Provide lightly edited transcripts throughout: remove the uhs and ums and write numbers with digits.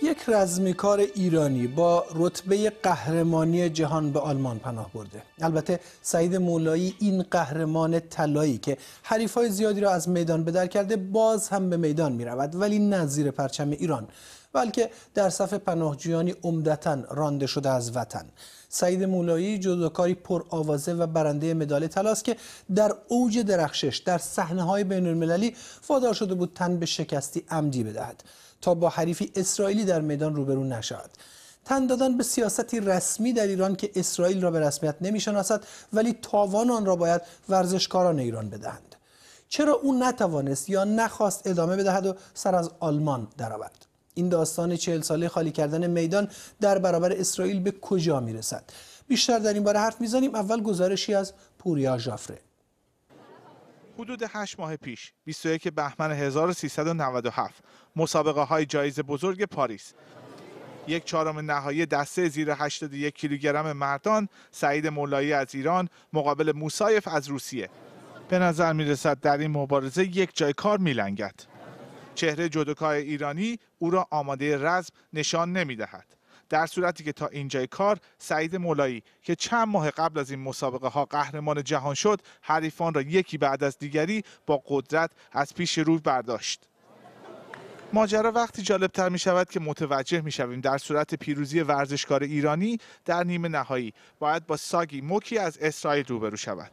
یک رزمیکار ایرانی با رتبه قهرمانی جهان به آلمان پناه برده. البته سعید مولایی این قهرمان طلایی که حریفای زیادی را از میدان به در کرده باز هم به میدان می رود، ولی نه زیر پرچم ایران، بلکه در صف پناهجویانی عمدتاً رانده شده از وطن. سعید مولایی جودوکاری پرآوازه و برنده مدال طلاست که در اوج درخشش در صحنه‌های بین‌المللی وادار شده بود تن به شکستی عمدی بدهد تا با حریفی اسرائیلی در میدان روبرو نشود. تن دادن به سیاستی رسمی در ایران که اسرائیل را به رسمیت نمی‌شناسد، ولی تاوان آن را باید ورزشکاران ایران بدهند. چرا او نتوانست یا نخواست ادامه بدهد و سر از آلمان درآورد؟ این داستان 40 ساله خالی کردن میدان در برابر اسرائیل به کجا میرسد؟ بیشتر در این باره حرف میزنیم. اول گزارشی از پوریا ژافره. حدود 8 ماه پیش 21 بهمن 1397 مسابقه های جایزه بزرگ پاریس، 1/4 نهایی دسته زیر 81 کیلوگرم مردان، سعید مولایی از ایران مقابل موسایف از روسیه. به نظر میرسد در این مبارزه یک جای کار میلنگد. چهره جودوکای ایرانی او را آماده رزم نشان نمی‌دهد، در صورتی که تا اینجای کار سعید مولایی که چند ماه قبل از این مسابقه ها قهرمان جهان شد، حریفان را یکی بعد از دیگری با قدرت از پیش روی برداشت. ماجرا وقتی جالبتر می شود که متوجه می شویم در صورت پیروزی ورزشکار ایرانی در نیمه نهایی باید با ساگی موکی از اسرائیل روبرو شود.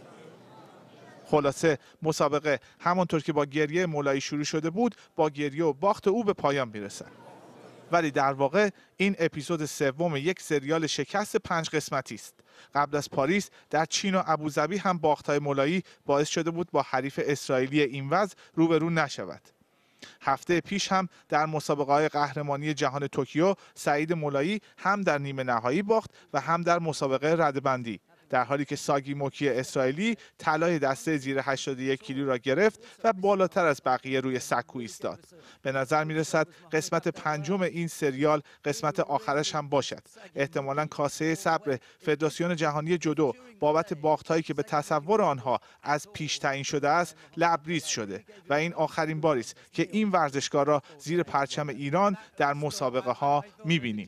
خلاصه مسابقه همانطور که با گریه مولایی شروع شده بود، با گریه و باخت او به پایان میرسد. ولی در واقع این اپیزود سوم یک سریال شکست 5 قسمتی است. قبل از پاریس در چین و ابوظبی هم باخت‌های مولایی باعث شده بود با حریف اسرائیلی این وضع روبرو نشود. هفته پیش هم در مسابقه‌های قهرمانی جهان توکیو سعید مولایی هم در نیمه نهایی باخت و هم در مسابقه رده‌بندی، در حالی که ساگی موکی اسرائیلی طلای دسته زیر 81 کیلو را گرفت و بالاتر از بقیه روی سکو ایستاد. به نظر می رسد قسمت 5 این سریال قسمت آخرش هم باشد. احتمالاً کاسه صبر فدراسیون جهانی جودو بابت باخت‌هایی که به تصور آنها از پیش تعیین شده است لبریز شده و این آخرین باری است که این ورزشکار را زیر پرچم ایران در مسابقه ها می بینیم.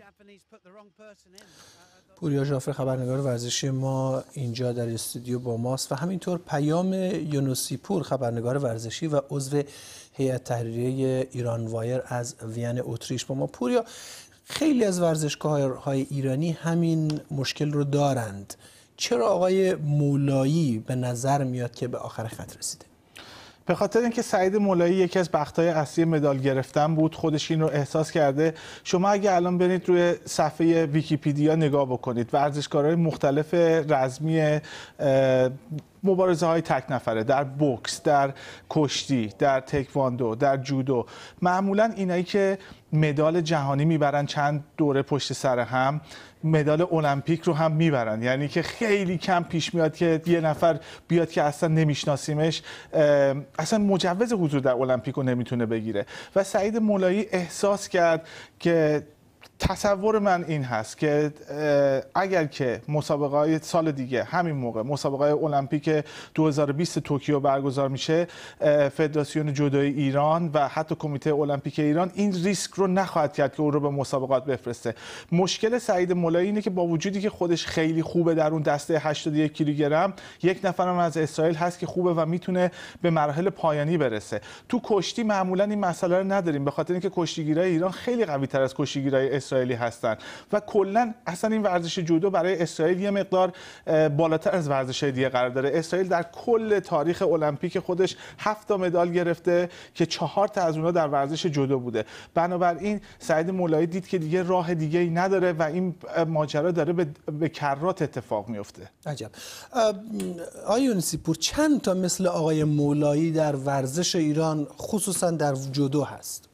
پوریا ژافره خبرنگار ورزشی ما اینجا در استودیو با ماست و همینطور پیام یونوسی پور خبرنگار ورزشی و عضو هیئت تحریریه ایران وایر از وین اتریش با ما. پوریا، خیلی از ورزشکارهای ایرانی همین مشکل رو دارند. چرا آقای مولایی به نظر میاد که به آخر خط رسیده؟ به خاطر اینکه سعید مولایی یکی از بخت‌های اصلی مدال گرفتن بود، خودش این رو احساس کرده. شما اگه الان برید روی صفحه ویکی‌پدیا نگاه بکنید، ورزشکارهای مختلف رزمی مبارزه های تک نفره در بوکس، در کشتی، در تکواندو، در جودو، معمولا اینایی که مدال جهانی میبرن چند دوره پشت سر هم، مدال المپیک رو هم میبرن. یعنی که خیلی کم پیش میاد که یه نفر بیاد که اصلا نمیشناسیمش اصلا مجوز حضور در المپیک رو نمیتونه بگیره. و سعید مولایی احساس کرد که تصور من این هست که اگر که مسابقه های سال دیگه همین موقع مسابقه های المپیک 2020 توکیو برگزار میشه، فدراسیون جودوی ایران و حتی کمیته المپیک ایران این ریسک رو نخواهد کرد که او رو به مسابقات بفرسته. مشکل سعید مولایی اینه که با وجودی که خودش خیلی خوبه در اون دسته 81 کیلوگرم، یک نفرم از اسرائیل هست که خوبه و میتونه به مراحل پایانی برسه. تو کشتی معمولا این مسئله رو نداریم، به خاطر اینکه کشتیگیرای ایران خیلی قوی تر از کشتیگیرای اسرائیلی هستن و کلا اصلا این ورزش جودو برای اسرائیل یه مقدار بالاتر از ورزش‌های دیگه قرار داره. اسرائیل در کل تاریخ المپیک خودش 7 مدال گرفته که 4 تا از اونها در ورزش جودو بوده. بنابراین سعید مولایی دید که دیگه راه دیگه‌ای نداره و این ماجرا داره به کرات اتفاق میفته. عجب. آقای یونوسی پور، چند تا مثل آقای مولایی در ورزش ایران خصوصا در جودو هست؟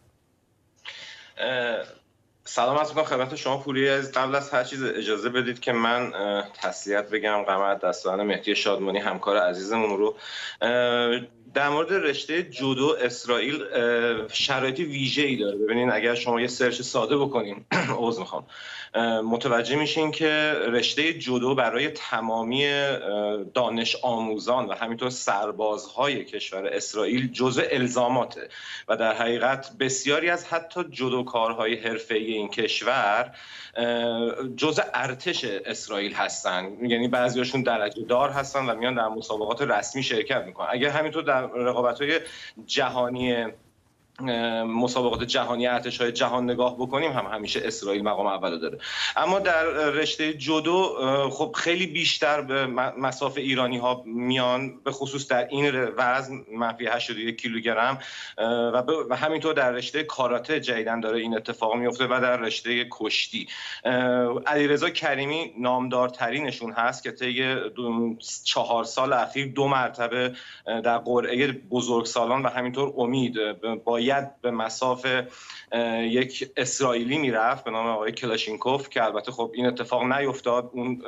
سلام عرض می‌کنم خدمت شما پوریا. قبل از هر چیز اجازه بدید که من تسلیت بگم غم از دستان مهدی شادمانی همکار عزیزمون رو. در مورد رشته جودو اسرائیل شرایط ویژه‌ای داره. ببینین اگر شما یه سرچ ساده بکنین عذر میخوام، متوجه میشین که رشته جودو برای تمامی دانش آموزان و همینطور سربازهای کشور اسرائیل جزء الزاماته و در حقیقت بسیاری از حتی جودوکارهای حرفه‌ای این کشور جزء ارتش اسرائیل هستن، یعنی بعضیاشون درجه دار هستن و میان در مسابقات رسمی شرکت میکنن. اگر همینطور در رقابت‌های جهانی مسابقات جهانی ارتش‌های جهان نگاه بکنیم هم همیشه اسرائیل مقام اول داره. اما در رشته جودو خب خیلی بیشتر به مصاف ایرانی‌ها میان، به خصوص در این وزن منفی 81 کیلوگرم و همینطور در رشته کاراته جدیداً داره این اتفاق میفته و در رشته کشتی. علیرضا کریمی نامدارترینشون هست که طی 4 سال اخیر 2 مرتبه در قرعه بزرگسالان و همینطور امید باید به مصاف یک اسرائیلی میرفت به نام آقای کلاشینکوف که البته خب این اتفاق نیفتاد. اون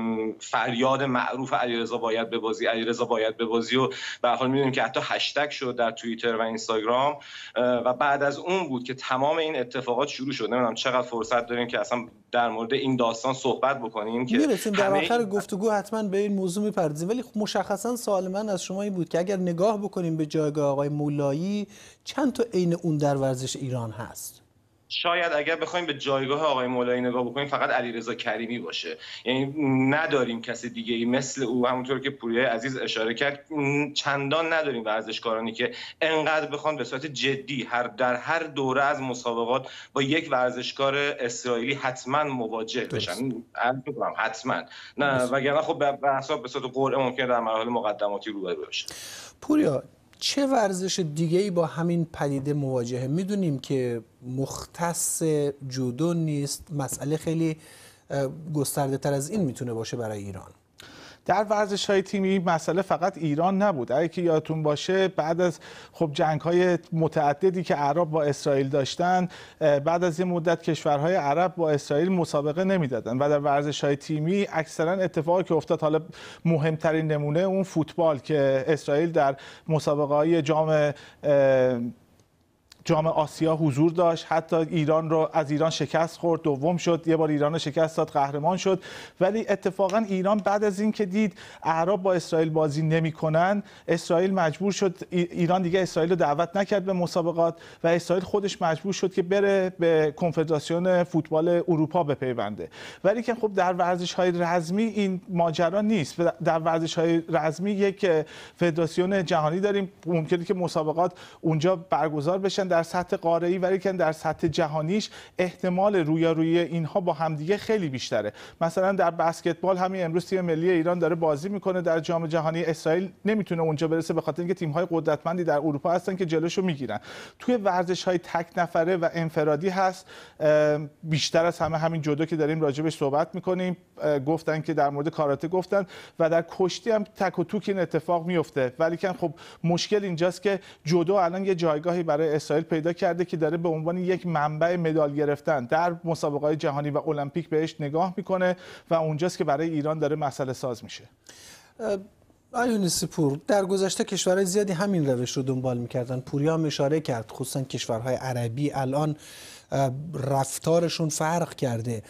فریاد معروف علیرضا باید ببازی، علیرضا باید ببازی و به هر حال میدونیم که حتی هشتگ شد در توییتر و اینستاگرام و بعد از اون بود که تمام این اتفاقات شروع شد. نمیدونم چقدر فرصت داریم که اصلا در مورد این داستان صحبت بکنیم که میرسیم در آخر گفتگو حتما به این موضوع میپردازیم، ولی مشخصا سوال من از شما این بود که اگر نگاه بکنیم به جایگاه آقای مولایی چند تا عین اون در ورزش ایران هست؟ شاید اگر بخوایم به جایگاه آقای مولایی نگاه بکنیم فقط علیرضا کریمی باشه، یعنی نداریم کسی دیگه ای مثل او. همونطور که پوریا عزیز اشاره کرد چندان نداریم ورزشکارانی که انقدر بخوان به صورت جدی در هر دوره از مسابقات با یک ورزشکار اسرائیلی حتما مواجه بشن. حتما نه وگرنه خب به صورت قرعه ممکنه در مراحل مقدماتی روبرو بشه. پوریا چه ورزش دیگه‌ای با همین پدیده مواجهه؟ میدونیم که مختص جودو نیست، مسئله خیلی گسترده تر از این میتونه باشه برای ایران. در ورزش‌های تیمی مسئله فقط ایران نبود. اگه که یادتون باشه بعد از خب جنگ‌های متعددی که عرب با اسرائیل داشتن، بعد از یه مدت کشورهای عرب با اسرائیل مسابقه نمیدادن و در ورزش‌های تیمی اکثرا اتفاقی که افتاد، حالا مهمترین نمونه اون فوتبال که اسرائیل در مسابقه‌های جام آسیا حضور داشت، حتی ایران رو از ایران شکست خورد، دوم شد، یه بار ایران رو شکست داد، قهرمان شد. ولی اتفاقا ایران بعد از این که دید اعراب با اسرائیل بازی نمی‌کنن، اسرائیل مجبور شد، ایران دیگه اسرائیل رو دعوت نکرد به مسابقات و اسرائیل خودش مجبور شد که بره به کنفدراسیون فوتبال اروپا بپیونده. ولی که خب در ورزش‌های رزمی این ماجرا نیست. در ورزش‌های رزمی یک فدراسیون جهانی داریم، ممکنه که مسابقات اونجا برگزار بشن در سطح قاره‌ای، ولی که در سطح جهانیش احتمال رویارویی اینها با همدیگه خیلی بیشتره. مثلا در بسکتبال همین امروز تیم ملی ایران داره بازی میکنه در جام جهانی، اسرائیل نمیتونه اونجا برسه به خاطر اینکه تیم‌های قدرتمندی در اروپا هستن که جلوشو میگیرن. توی ورزش‌های تک نفره و انفرادی هست بیشتر از همه همین جودو که داریم راجبش صحبت میکنیم، گفتن که در مورد کاراته گفتن و در کشتی هم تک و توک این اتفاق میفته. ولی که خب مشکل اینجاست که جودو الان یه جایگاهی برای اسرائیل پیدا کرده که داره به عنوان یک منبع مدال گرفتن در مسابقات جهانی و المپیک بهش نگاه میکنه و اونجاست که برای ایران داره مسئله ساز میشه. یونس پور، در گذشته کشورهای زیادی همین روش رو دنبال میکردن. پوریا هم اشاره کرد خصوصا کشورهای عربی الان رفتارشون فرق کرده.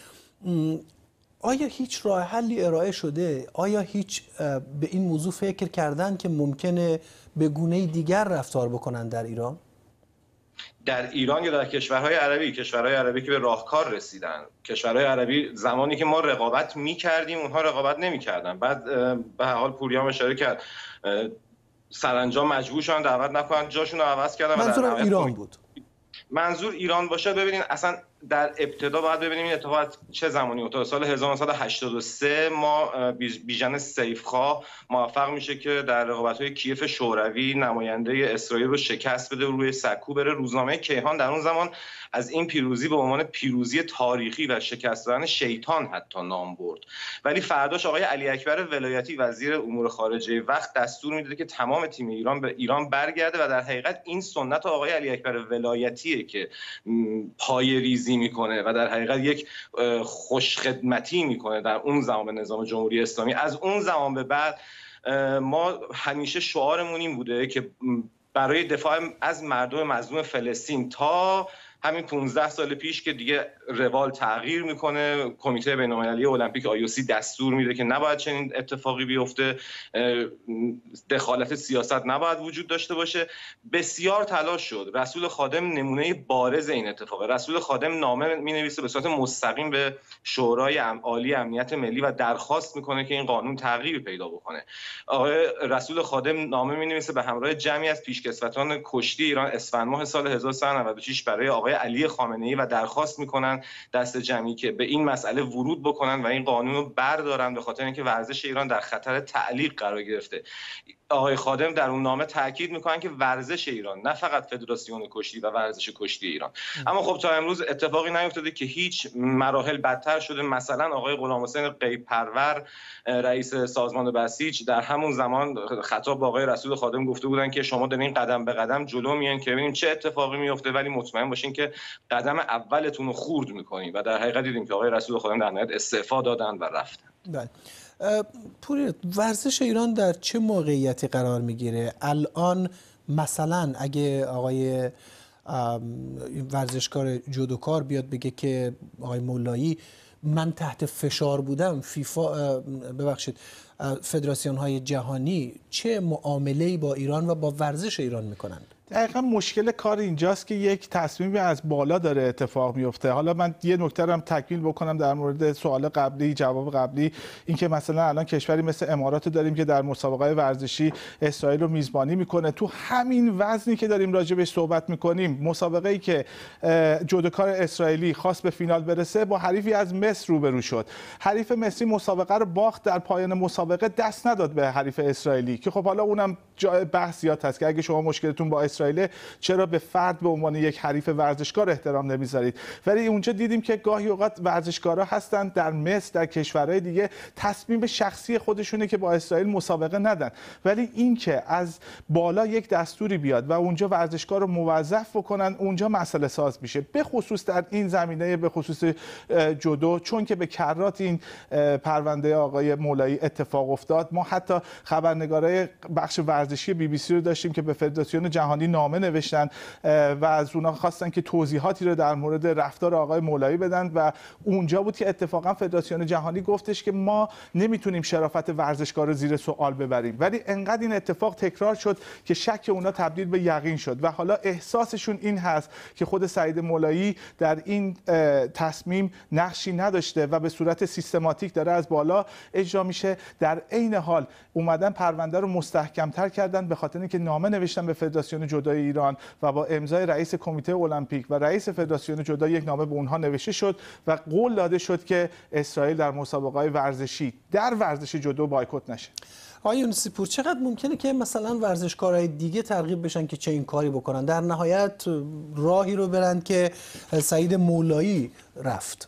آیا هیچ راه حلی ارائه شده؟ آیا هیچ به این موضوع فکر کردن که ممکنه به گونه دیگر رفتار بکنن در ایران؟ در ایران یا در کشورهای عربی؟ کشورهای عربی که به راهکار رسیدن. کشورهای عربی زمانی که ما رقابت می‌کردیم اونها رقابت نمی‌کردن. بعد به هر حال پوریا اشاره کرد سرانجام مجبور شدن دعوت نکنن، جاشون رو عوض کردن. منظورم ایران بود. منظور ایران باشه. ببینید اصلا در ابتدا باید ببینیم این اتفاق چه زمانی افتاد. سال 1983 ما بیژن سیفخواه موفق میشه که در رقابت‌های کیف شوروی نماینده اسرائیل رو شکست بده و روی سکو بره. روزنامه کیهان در اون زمان از این پیروزی به عنوان پیروزی تاریخی و شکست دادن شیطان حتی نام برد. ولی فرداش آقای علی اکبر ولایتی وزیر امور خارجه وقت دستور میده که تمام تیم ایران به ایران برگرده و در حقیقت این سنت آقای علی اکبر ولایتیه که پایه‌ریزی میکنه و در حقیقت یک خوشخدمتی میکنه در اون زمان به نظام جمهوری اسلامی. از اون زمان به بعد ما همیشه شعارمون این بوده که برای دفاع از مردم مظلوم فلسطین تا همین 15 سال پیش که دیگه روال تغییر میکنه، کمیته بین‌المللی المپیک IOC دستور میده که نباید چنین اتفاقی بیفته، دخالت سیاست نباید وجود داشته باشه. بسیار تلاش شد. رسول خادم نمونه بارز این اتفاقه. رسول خادم نامه مینویسه به صورت مستقیم به شورای عالی امنیت ملی و درخواست میکنه که این قانون تغییر پیدا بکنه. آقای رسول خادم نامه مینویسه به همراه جمعی از پیشکسوتان کشتی ایران اسفند ماه سال 1396 برای آقای علی خامنه‌ای و درخواست میکنن دست جمعی که به این مسئله ورود بکنن و این قانون رو بردارن، به خاطر اینکه ورزش ایران در خطر تعلیق قرار گرفته. آقای خادم در اون نامه تاکید میکنن که ورزش ایران، نه فقط فدراسیون کشتی و ورزش کشتی ایران. اما خب تا امروز اتفاقی نیفتاده که هیچ مراحل بدتر شده. مثلا آقای غلامحسین غیب‌پرور رئیس سازمان بسیج در همون زمان خطاب با آقای رسول خادم گفته بودن که شما دارین قدم به قدم جلو میان که ببینیم چه اتفاقی میفته، ولی مطمئن باشین که قدم اولتون رو خورد میکنین. و در حقیقت دیدیم که آقای رسول خادم در نهایت استعفا دادن و رفتن. بله. پوری، ورزش ایران در چه موقعیتی قرار میگیره الان؟ مثلا اگه آقای ورزشکار جودوکار بیاد بگه که آقای مولایی من تحت فشار بودم، فدراسیون های جهانی چه معامله‌ای با ایران و با ورزش ایران میکنند؟ دقیقا مشکل کار اینجاست که یک تصمیمی از بالا داره اتفاق میفته. حالا من یه نکته رو هم تکمیل بکنم در مورد سوال قبلی، جواب قبلی، اینکه مثلا الان کشوری مثل امارات داریم که در مسابقات ورزشی اسرائیل رو میزبانی میکنه. تو همین وزنی که داریم راجع بهش صحبت میکنیم، مسابقه‌ای که جودوکار اسرائیلی خواست به فینال برسه با حریفی از مصر روبرو شد. حریف مصری مسابقه رو باخت، در پایان مسابقه دست نداد به حریف اسرائیلی که خب حالا اونم جای بحث زیاد هست که اگه شما مشکلتون با اسرائیل چرا به فرد به عنوان یک حریف ورزشکار احترام نمیذارید؟ ولی اونجا دیدیم که گاهی اوقات ورزشکارا هستن در مصر، در کشورهای دیگه تصمیم شخصی خودشونه که با اسرائیل مسابقه ندن، ولی این که از بالا یک دستوری بیاد و اونجا ورزشکار رو موظف بکنن، اونجا مسئله ساز میشه. به خصوص در این زمینه، به خصوص جودو، چون که به کرات این پرونده آقای مولایی اتفاق افتاد. ما حتی خبرنگارای بخش ورزشی BBC رو داشتیم که به فدراسیون جهانی نامه نوشتن و از اونها خواستن که توضیحاتی رو در مورد رفتار آقای مولایی بدن و اونجا بود که اتفاقا فدراسیون جهانی گفتش که ما نمیتونیم شرافت ورزشکار رو زیر سوال ببریم. ولی انقدر این اتفاق تکرار شد که شک اونها تبدیل به یقین شد و حالا احساسشون این هست که خود سعید مولایی در این تصمیم نقشی نداشته و به صورت سیستماتیک داره از بالا اجرا میشه. در عین حال اومدن پرونده رو مستحکم‌تر کردن به خاطر اینکه نامه نوشتن به فدراسیون جودوی ایران و با امضای رئیس کمیته المپیک و رئیس فدراسیون جودو یک نامه به اونها نوشته شد و قول داده شد که اسرائیل در مسابقات ورزشی در ورزش جودو بایکوت نشه. آقای یونسی پور، چقدر ممکنه که مثلا ورزشکارهای دیگه ترغیب بشن که چه این کاری بکنن، در نهایت راهی رو برن که سعید مولایی رفت؟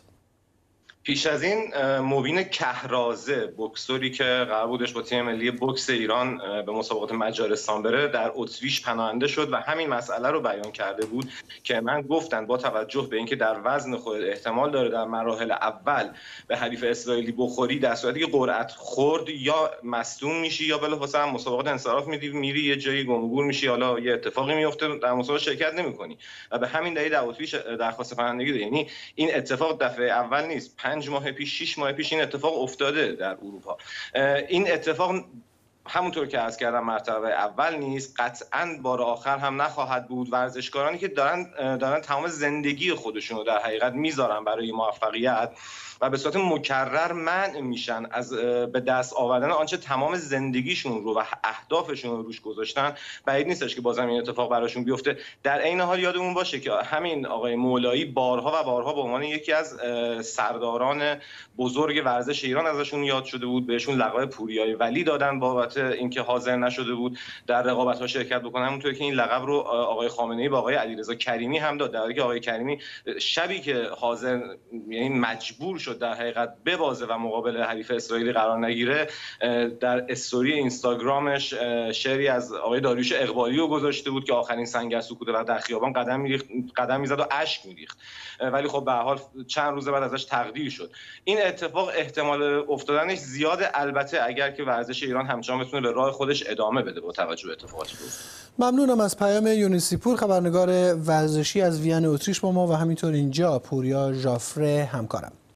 پیش از این مبین کهرازه، بوکسوری که قرار بودش با تیم ملی بوکس ایران به مسابقات مجارستان بره، در اتریش پناهنده شد و همین مسئله رو بیان کرده بود که من گفتن با توجه به اینکه در وزن خود احتمال داره در مراحل اول به حریف اسرائیلی بخوری، در صورتی که قرعت خورد یا مصدوم میشی یا بلافاصله هم مسابقات انصراف میری یه جایی گمگور میشی، حالا یه اتفاقی میفته در مسابقات شرکت نمیکنی و به همین دلیل در اتریش درخواست پناهندگی داد. یعنی این اتفاق دفعه اول نیست، 5 ماه پیش 6 ماه پیش این اتفاق افتاده در اروپا. این اتفاق همونطور که عرض کردم مرتبه اول نیست، قطعاً بار آخر هم نخواهد بود. ورزشکارانی که دارن تمام زندگی خودشون رو در حقیقت میذارن برای موفقیت و به صورت مکرر منع میشن از به دست آوردن آنچه تمام زندگیشون رو و اهدافشون رو روش گذاشتن، بعید نیستش که بازم این اتفاق براشون بیفته. در عین حال یادمون باشه که همین آقای مولایی بارها و بارها به عنوان یکی از سرداران بزرگ ورزش ایران ازشون یاد شده بود، بهشون لقب پوریای ولی دادن بابت اینکه حاضر نشده بود در رقابت‌ها شرکت بکنه. همونطور که این لقب رو آقای خامنه‌ای با آقای علیرضا کریمی هم داد، در حالی که آقای کریمی شبی که حاضر، یعنی مجبور شد در حقیقت ببازه و مقابل حریف اسرائیلی قرار نگیره، در استوری اینستاگرامش شعری از آقای داریوش اقبالی رو گذاشته بود که آخرین سنگر سکوته و در خیابان قدم میزد و اشک میریخت، ولی خب به هر حال چند روز بعد ازش تقدیر شد. این اتفاق احتمال افتادنش زیاده، البته اگر که ورزش ایران همچنان میتونه به راه خودش ادامه بده با توجه به اتفاقاتی که افتاد. ممنونم از پیام یونسی پور، خبرنگار ورزشی از وین اتریش با ما، و همینطور اینجا پوریا ژافره همکارم.